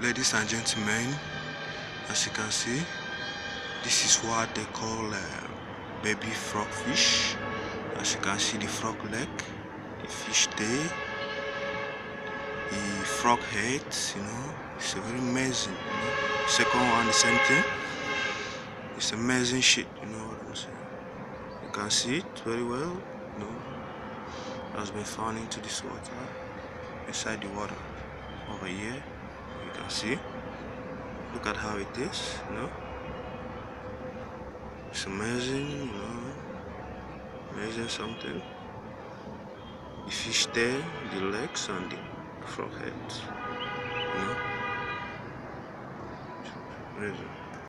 Ladies and gentlemen, as you can see, this is what they call baby frogfish. As you can see, the frog leg, the fish tail, the frog head, it's a very amazing, Second one, the same thing. It's amazing shit, you know what I'm saying? You can see it very well, It has been found into this water, inside the water, over here. You can see. Look at how it is, It's amazing, amazing something. The fish tail, the legs, and the frog head, Amazing.